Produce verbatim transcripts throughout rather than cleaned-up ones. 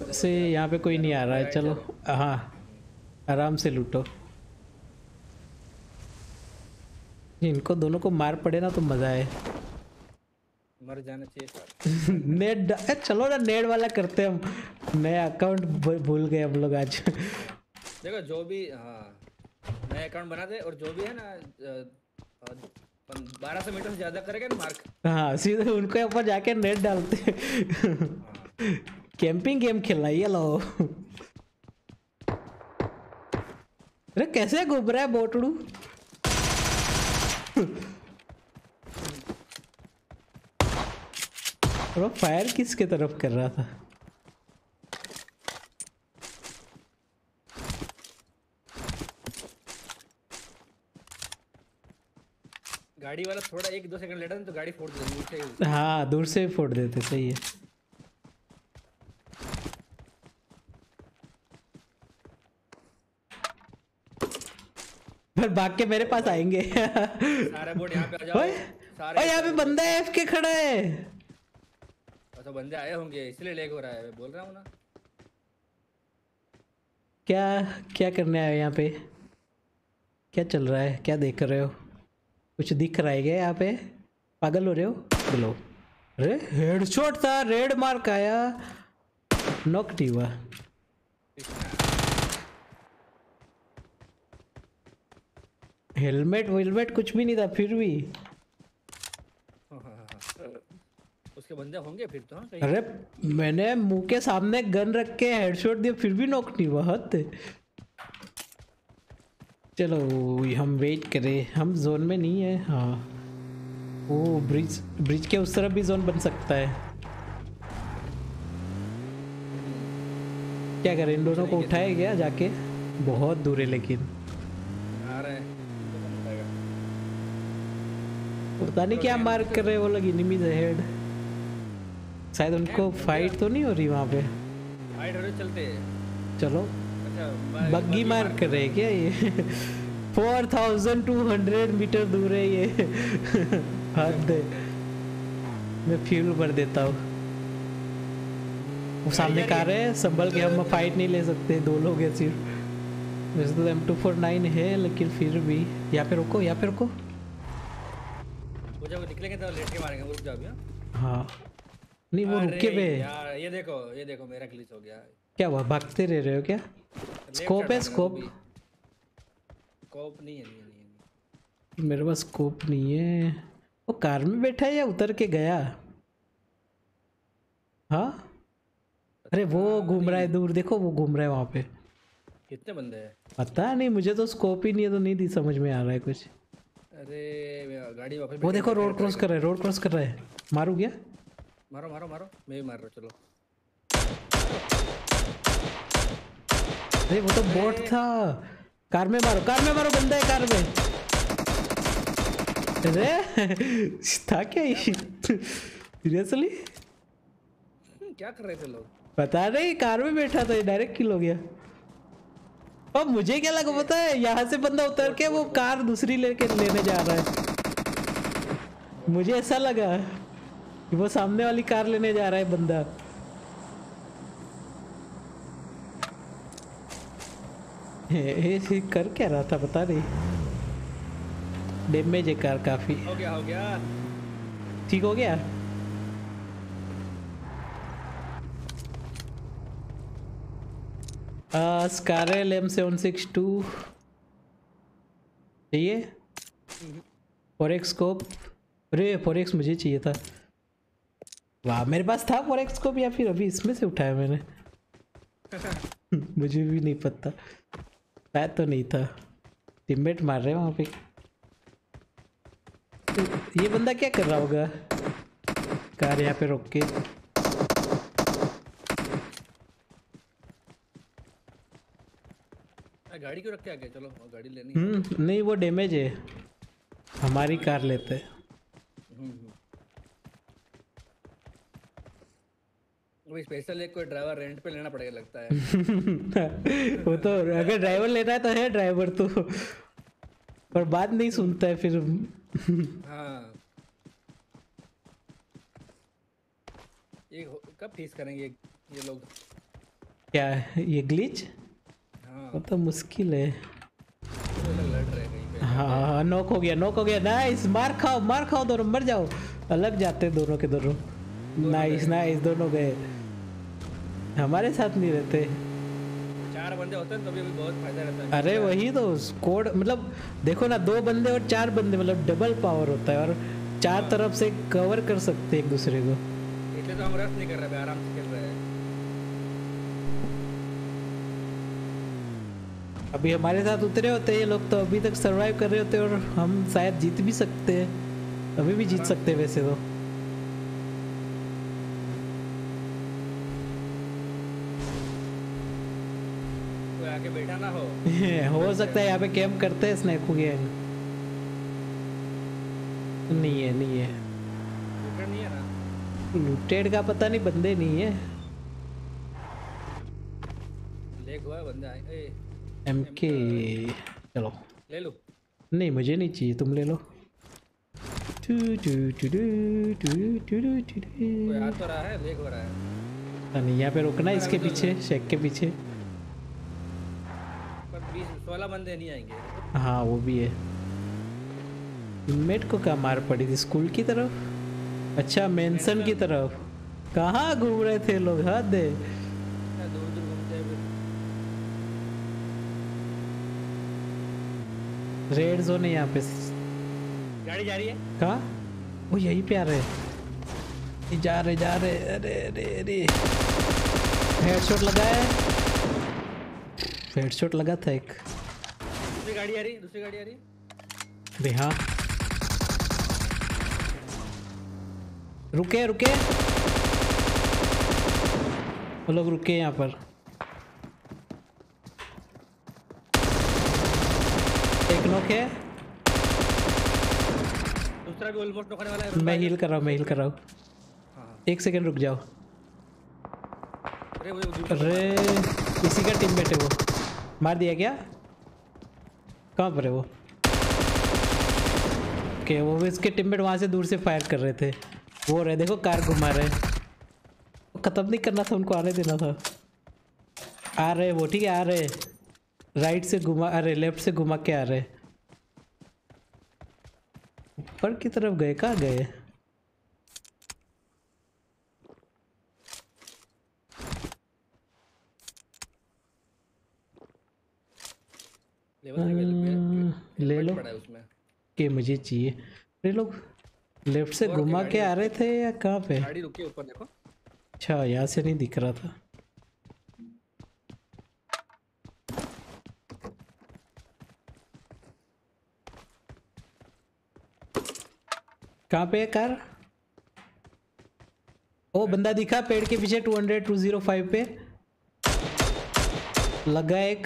से यहाँ पे कोई नहीं आ रहा है। चलो हाँ आराम से लूटो। इनको दोनों को मार पड़े ना तो मजा है। मर जाना चाहिए। नेट चलो ना नेट वाला करते हम। नया अकाउंट भूल गए हम लोग आज। देखो जो भी हाँ नया अकाउंट बना दे और जो भी है ना बारह सौ मीटर से ज्यादा करेगा ना मार्क। हाँ सीधे उनके ऊपर जाके नेट डालते। कैंपिंग गेम खेलना ये लो। अरे कैसे घूम रहा है बोटड़ू। वो फायर किसके तरफ कर रहा था। गाड़ी वाला थोड़ा एक दो सेकंड लेटा तो गाड़ी फोड़ देते। हाँ दूर से फोड़ देते। सही है। पर भाग के मेरे पास आएंगे। सारे बोट यहाँ पे आ जाओ। सारे यहाँ पे बंदा है एफ के खड़ा है। तो बंदे आए होंगे इसलिए लेग हो रहा है बोल रहा हूँ ना। क्या क्या करने आए यहाँ पे। क्या चल रहा है क्या देख रहे हो। कुछ दिख रहा है क्या यहाँ पे। पागल हो रहे हो। बोलो अरे हेडशॉट था रेड मार्क आया नॉक नहीं हुआ। हेलमेट वेलमेट कुछ भी नहीं था फिर भी। उसके बंदे होंगे फिर तो। हाँ अरे मैंने मुंह के सामने गन रख के हेडशॉट दिया फिर भी नॉक नहीं हुआ। हद। चलो हम वेट करें। हम जोन में नहीं है। हाँ वो ब्रिज ब्रिज के उस तरफ भी जोन बन सकता है। क्या करें इन दोनों को उठाए गया जाके। बहुत दूर है लेकिन आ रहे हैं। पता नहीं क्या मार कर रहे हैं वो लोग। Enemies ahead. शायद उनको फाइट तो नहीं हो रही वहाँ पे। फाइट हो रही चलते। चलो अच्छा बग्गी मार कर रहे हैं क्या ये। Four thousand two hundred metre दूर है ये। हद। मैं फ्यूल भर देता हूँ। वो सामने कार है संभल के। हम फाइट नहीं ले सकते दो लोग हैं सिर्फ। वैसे तो एम टू फोर नाइन है लेकिन फिर भी। यहाँ पे रुको यहाँ पे रुको। वो जब निकलेंगे तो लेट के मारेंगे। रुक जाओ अभी। हाँ नहीं वो रुके पे यार ये देखो ये देखो मेरा ग्लिच हो गया। क्या हुआ भागते रह रहे हो क्या। स्कोप है स्कोप। स्कोप नहीं है नहीं, नहीं, नहीं। मेरे पास स्कोप नहीं है। वो कार में बैठा है या उतर के गया। हाँ अरे वो घूम रहा है दूर देखो वो घूम रहा है वहाँ पे। कितने बंदे हैं पता नहीं मुझे तो स्कोप ही नहीं है तो नहीं दी समझ में आ रहा है कुछ। अरे गाड़ी वापस वो देखो रोड क्रॉस कर रहा है रोड क्रॉस कर रहा है। मारू क्या। मारो मारो मारो मैं भी मार रहा हूँ। चलो अरे वो तो बोट था। कार में मारो कार में मारो बंदा है कार में। अरे था क्या ये। सीरियसली क्या कर रहे थे लोग पता नहीं। कार में बैठा था डायरेक्ट किल हो गया। अब मुझे क्या लगा पता है यहाँ से बंदा उतर के वो कार दूसरी लेके लेने जा रहा है। मुझे ऐसा लगा कि वो सामने वाली कार लेने जा रहा है बंदा। ये कर क्या रहा था पता नहीं। डैमेज है कार काफी। हो गया हो गया ठीक हो गया। Scar L M seven six two चाहिए। Four x scope. अरे फोरेक्स मुझे चाहिए था। वाह मेरे पास था फोरेक्स स्कोप या फिर अभी इसमें से उठाया मैंने। मुझे भी नहीं पता शायद तो नहीं था। टीममेट मार रहे हैं वहाँ पे। ये बंदा क्या कर रहा होगा। कार यहाँ पे रोक के। गाड़ी क्यों रख के आ गए। चलो गाड़ी लेनी है। हम्म नहीं वो डैमेज है। हमारी कार लेते हैं। वो स्पेशल एक कोई ड्राइवर रेंट पे लेना पड़ेगा लगता है। वो तो अगर ड्राइवर लेना है तो है ड्राइवर तो। पर बात नहीं सुनता है फिर। हाँ ये कब फीस करेंगे ये लोग। क्या है ये ग्लिच? हाँ वो तो मुश्किल है। वो लोग लड़ रहे हैं कहीं पे। हाँ नॉक हो गया, नॉक हो गया। नाइस, मार खाओ मार खाओ दोनों, मर जाओ। अलग जाते हैं दोनों के दोनों। नाइस नाइस, दोनों गए। हमारे साथ नहीं रहते। चार बंदे होते हैं तो भी बहुत फायदा रहता है। अरे वही तो स्कोड, मतलब देखो ना, दो बंदे और चार बंदे, मतलब डबल पावर होता है और चार तरफ से कवर कर सकते हैं एक दूसरे को। इसलिए तो हम रश नहीं कर रहे, आराम से खेल रहे हैं। अभी हमारे साथ उतरे होते हैं ये लोग तो अभी तक सरवाइव कर रहे होते और हम शायद जीत भी सकते हैं, अभी भी जीत सकते हैं वैसे तो। कोई आके बैठा ना हो। हो सकता है यहाँ पे कैंप करते हैं स्नैकू गैंग। नहीं है नहीं है, लूटर नहीं है ना। लूटेड का पता नहीं, बंदे नहीं है। लेग हुआ है बंदे आए। ए एम के चलो ले लो। नहीं मुझे नहीं चाहिए, तुम ले लो। Two two two two two two two two कोई आ तो रहा है, लेग हो रहा है। टू। नहीं यहाँ पे रुकना है, इसके पीछे शेक के पीछे। पर बीस सोलह बंदे नहीं आएंगे। हाँ वो भी है। टीममेट को क्या मार पड़ी थी? स्कूल की तरफ? अच्छा मेंशन की तरफ। कहाँ घूम रहे थे लोग, हद है। दूर दूर घूमते हैं फिर। रेड जोन है यहाँ पे। गाड़ी जा रही है। कहाँ? वो यहीं पे आ रहे हैं, ये जा रहे जा रहे। अरे अरे अरे हेडशॉट लगा है, हेडशॉट लगा था एक। दूसरी गाड़ी आ रही है, दूसरी गाड़ी आ रही है। अरे हाँ रुके रुके, वो लोग रुके यहाँ पर। एक नॉक है, दूसरा भी ऑलमोस्ट नॉक होने वाला है। मैं हील कर रहा हूँ, मैं हील कर रहा हूँ। हाँ एक सेकंड रुक जाओ। अरे वो दूसरा अरे इसी का टीममेट है वो। मार दिया क्या? कहाँ पर है वो? ओके वो इसके टीममेट वहाँ से दूर से फायर कर रहे थे। वो रहे देखो, कार घुमा रहे। वो खत्म नहीं करना था, उनको आने देना था। आ रहे वो, ठीक है आ रहे। राइट से घुमा, अरे लेफ्ट से घुमा के आ रहे। ऊपर की तरफ गए, कहाँ गए? ले लो के मुझे चाहिए। ये लोग लेफ्ट से घुमा के आ रहे थे या कहाँ पे? गाड़ी रुकी ऊपर देखो। अच्छा यहाँ से नहीं दिख रहा था। कहाँ पे है कार? ओ बंदा दिखा पेड़ के पीछे। Two hundred two zero five पे लगा एक।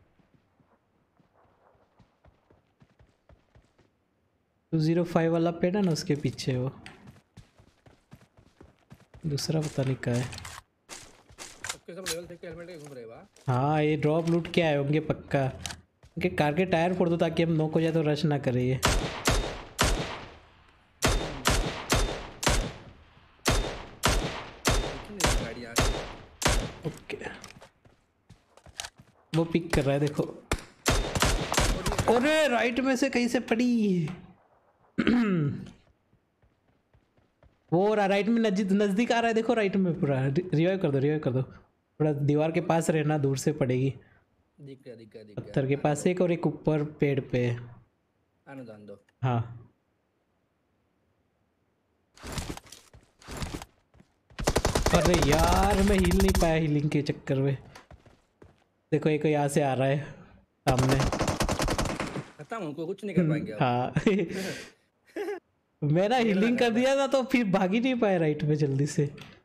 टू जीरो फाइव वाला पेड़ है ना, उसके पीछे वो। दूसरा पता नहीं कहाँ है। सबके सब लेवल थ्री के हेलमेट के घूम रहे बा। हाँ ये ड्रॉप लूट के आए होंगे पक्का। उनके कार के टायर फोड़ दो ताकि हम नॉक हो जाए तो रश ना करे ये। ओके वो पिक कर रहा है देखो। अरे राइट में से कहीं से पड़ी। वो राइट में नजदीक नजदीक आ रहा है देखो, राइट में पूरा। रिवाइव कर दो, रिवाइव कर दो। थोड़ा दीवार के पास रहना, दूर से पड़ेगी। दिख गया दिख गया दिख गया। पत्थर के पास एक और एक ऊपर पेड़ पे। आने दो आने दो। हाँ अरे यार मैं हिल नहीं पाया हीलिंग के चक्कर में। देखो एक यहाँ से आ रहा है सामने। खत्म, उनको कुछ नहीं कर पाएंगे। हाँ मैंने हीलिंग कर दिया था तो फिर भाग ही नहीं पाया राइट में जल्दी से।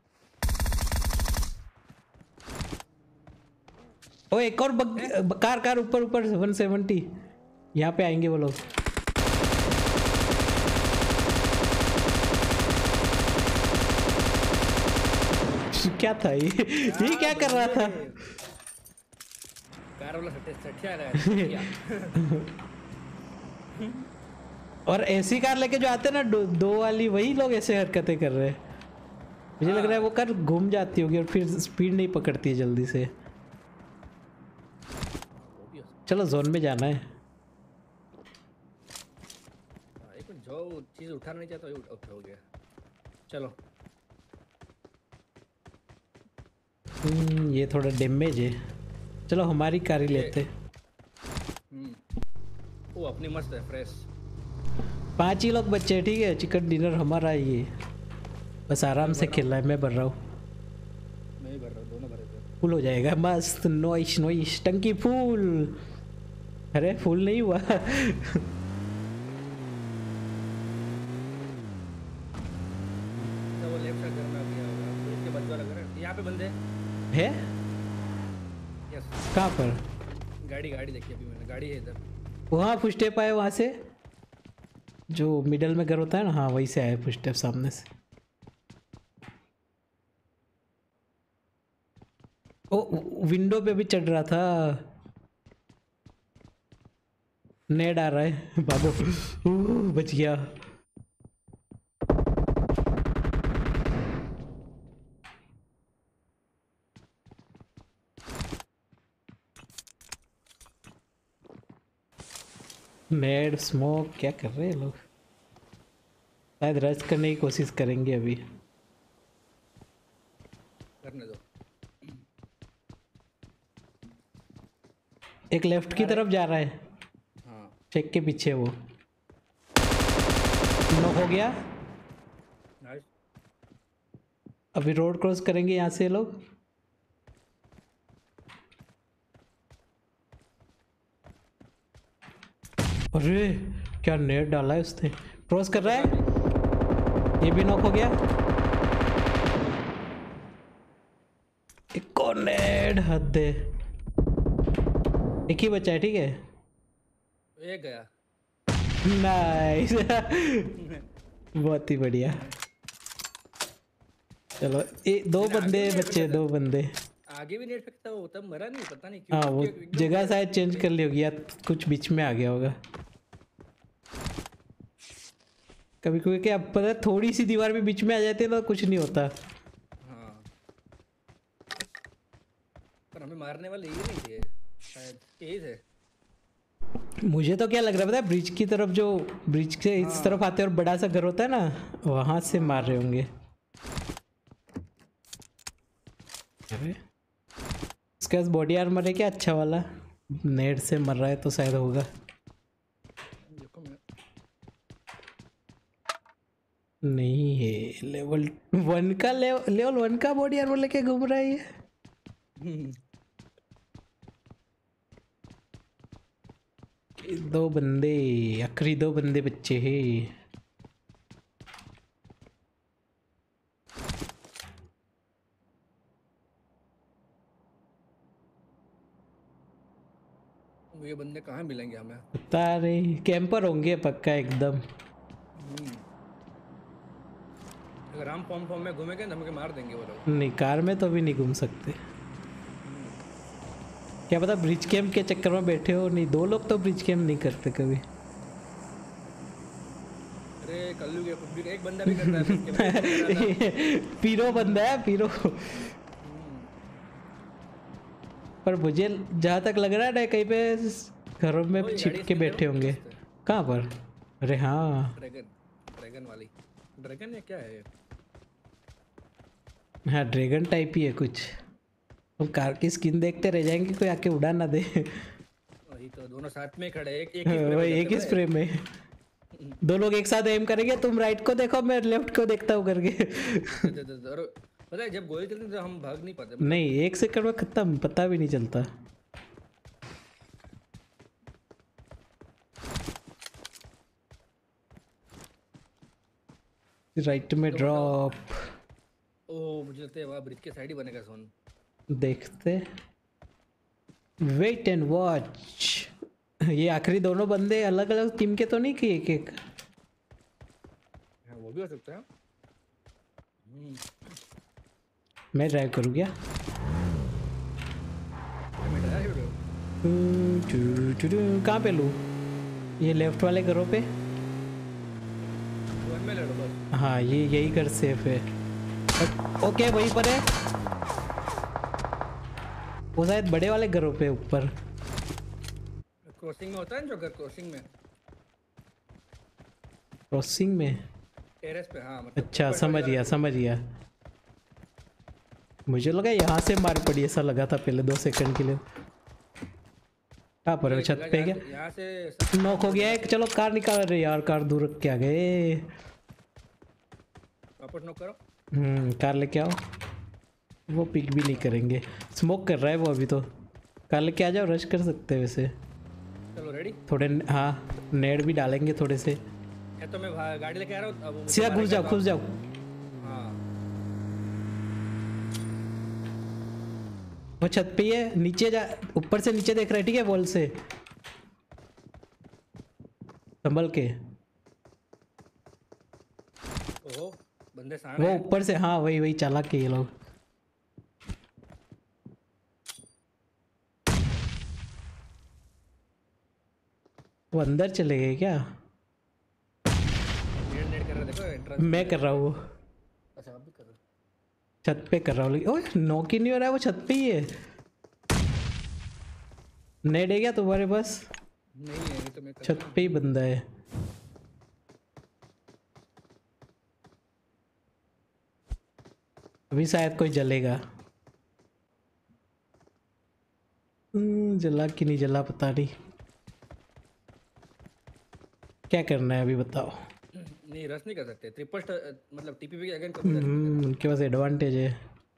ओ एक और बग, कार कार ऊपर ऊपर वन सेवेंटी। यहाँ पे आएंगे वो लोग। क्या था ये? ये क्या कर रहा था? कार वाला सठिया सठिया। और ऐसी कार लेके जो आते हैं ना दो, दो वाली, वही लोग ऐसे हरकतें कर रहे हैं। मुझे लग रहा है वो कार घूम जाती होगी और फिर स्पीड नहीं पकड़ती है जल्दी से। चलो जोन में जाना है। हाँ, एक मिनट, जो चीज उठाना नहीं चाहता वो उठ हो गया। चलो हम्म, ये थोड़ा डैमेज है। चलो हमारी कार ही लेते। हम्म वो अपनी मस्त है, फ्रेश। पांच ही लोग बच्चे हैं, ठीक है। चिकन डिनर हमारा ही है, बस आराम से खेलना है। मैं भर रहा हूँ, मैं ही भर रहा हूँ, दोनों भरे थे। फुल हो जाएगा मस्त। नॉइश नॉइश टंकी फुल। अरे फुल नहीं हुआ। तो वो लेफ्ट साइड घर में आ गया होगा, तो इसके बंदा लग रहा है। यहाँ पे बंदे है यस। कहाँ पर? गाड़ी गाड़ी देखी अभी मैंने, गाड़ी है इधर। वहाँ फुस्टेप आए वहाँ से, जो मिडल में घर होता है ना, हाँ वहीं से आए फुस्टेप सामने से। ओ विंडो पे भी चढ़ रहा था। नेड आ रहा है, भागो। ओह, बच गया। नेड स्मोक क्या कर रहे हैं लोग? शायद रश करने की कोशिश करेंगे अभी। करने दो। एक लेफ्ट की तरफ जा रहा है, हाँ चेक के पीछे। वो नॉक हो गया। नाइस। अभी रोड क्रॉस करेंगे यहाँ से लोग। अरे क्या नेट डाला है उसने। क्रॉस कर रहा है, ये भी नॉक हो गया। एक और नेट, हद है। एक ही बचा है, ठीक है। एक गया। नाइस। बहुत ही बढ़िया। चलो ए, दो बंदे बच्चे, दो बंदे। आगे भी नेट फेंकता वो, तब मरा नहीं, पता नहीं क्यों। हाँ वो जगह शायद चेंज कर ली होगी या कुछ बीच में आ गया होगा। कभी कभी क्या पता है, थोड़ी सी दीवार भी बीच में आ जाती है तो कुछ नहीं होता। हाँ पर हमें मारने वाले ये नहीं थे शायद, यही थे। मुझे तो क्या लग रहा है पता है, ब्रिज की तरफ, जो ब्रिज के इस हाँ। तरफ आते हैं और बड़ा सा घर होता है ना, वहां से मार रहे होंगे। अरे उसके पास बॉडी आर्मर है क्या अच्छा वाला? नेट से मर रहा है तो शायद होगा। देखो मैं नहीं है। लेवल वन का लेवल लेवल वन का बॉडी आर्मर लेके घूम रहा है ये। दो बंदे, आखिरी दो बंदे बच्चे हैं। ये बंदे कहाँ मिलेंगे हमें? पता नहीं, कैंपर होंगे पक्का एकदम। अगर हम फॉर्म फॉर्म में घूमेंगे ना, हमें मार देंगे वो लोग। नहीं कार में तो भी नहीं घूम सकते। क्या पता ब्रिज कैंप के चक्कर में बैठे हो। नहीं, दो लोग तो ब्रिज कैंप नहीं करते कभी। अरे कल्लू के कुछ भी, एक बंदा भी करता है इसके बाद। पीरो बंदा है, पीरो। पर मुझे जहाँ तक लग रहा है ना, कहीं पे घरों में ओए, छिप गाड़ी के इसकी बैठे जरूरत होंगे। है। कहाँ पर? अरे हाँ ड्रैगन, ड्रैगन वाली। ड्रैगन है क्या है ये? हाँ, ड्रैगन टाइप ही है कुछ। हम कार की स्किन देखते रह जाएंगे, कोई आके उड़ा ना दे। वही तो, दोनों साथ में खड़े, एक एक ही spray वही में एक ही जाते स्प्रे में दो लोग एक साथ एम करेंगे। तुम राइट को देखो, मैं लेफ्ट को देखता हूँ करके। हैं। दे- दे- दे- और पता है जब गोली चलती है तो हम भाग नहीं पाते। नहीं, एक सेकंड में खत्म, पता भी नहीं चलता। राइट में ड्रॉप। ओ मुझे लगता है वहाँ ब्रिज के साइड ही बनेगा सोन। देखते, वेट एंड वॉच। ये आखिरी दोनों बंदे अलग अलग टीम के तो नहीं किए एक एक? हाँ वो भी हो सकता है। हम्म, मैं ड्राइव करूँ क्या? मैं डरा ही हूँ। कहाँ पे लूँ? ये लेफ्ट वाले घरों पे। वन में लड़ो बस। हाँ ये यही घर सेफ है। ओके वहीं पर है वो, शायद बड़े वाले घरों पे ऊपर। क्रॉसिंग में होता है ना जो घर क्रॉसिंग में क्रॉसिंग में टेरेस पे हाँ मतलब अच्छा ऊपर समझ वाली गया वाला- समझ गया। मुझे लगा यहाँ से मार पड़ी ऐसा लगा था पहले दो सेकंड के लिए। कहाँ पर है वो, ये छत जगह पे यहाँ क्या से- यहाँ से सब- नॉक हो गया एक। चलो कार निकाल रहे यार, कार दूर रख के आ गए। वापस नॉक करो। हम्म कार लेके आओ। वो पिक भी नहीं करेंगे, स्मोक कर रहा है वो अभी तो। कार लेके आ जाओ, रश कर सकते हैं वैसे। चलो रेडी। थोड़े हाँ नेड भी डालेंगे थोड़े से। या तो मैं भा- गाड़ी लेके आ रहा हूँ अब वो मुझे सीधा घुस मारेगा जाओ तो घुस आप- जाओ। हाँ वो छत पे ही है, नीचे जा, ऊपर से नीचे देख रहा है ठीक है, वॉल से संभल के। ओहो बंदे सामने वो हैं। ऊपर से हाँ वही वही चालाक के ये लोग। वो अंदर चले गए क्या? नेट नेट कर रहा है, देखो एंट्रेंस। मैं कर रहा हूँ वो, अच्छा आप भी कर रहे हो। छत पे कर रहा हूँ। लेकिन ओए नॉक ही नहीं हो रहा है, वो छत पे ही है। नेड है क्या तुम्हारे पास? नहीं है ये तो मैं कर छत पे ही बंदा है। अभी शायद कोई जलेगा। हम्म, जला कि नहीं जला पता नहीं। क्या करना है अभी बताओ। नहीं रश नहीं कर सकते ट्रिपल मतलब टीपीपी के अगेंस्ट कभी रश नहीं हम्म, उनके पास एडवांटेज है।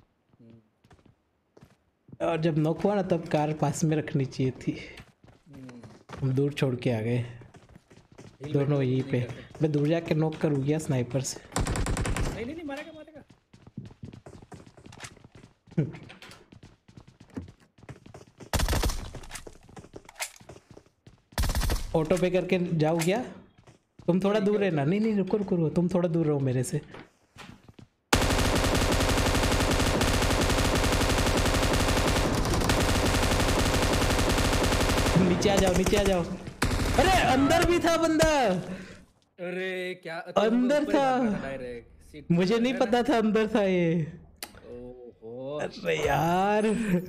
हम्म, और जब नॉक हुआ ना तब कार पास में रखनी चाहिए थी। हम्म। हम दूर छोड़ के आ गए हिल दोनों बैठने यहीं की पे। नहीं कर सकते। मैं दूर जाके नॉक कर गया स्नाइपर से। नहीं नहीं नहीं मारेगा मारेगा। ऑटो पे करके जाओ क्या? तुम थोड़ा दूर रहना। नहीं नहीं रुको रुको रुको, तुम थोड़ा दूर रहो मेरे से। नीचे आ जाओ नीचे आ जाओ। अरे अंदर भी था बंदा, अरे क्या तो अंदर ऊपर ही था। भागना डायरेक्ट सीट मुझे नहीं पता था अंदर था ये। ओहो अरे यार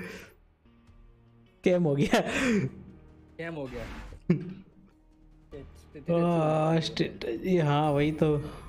कैम हो गया। कैम हो गया। आ, स्ट्रेट- हाँ वही तो।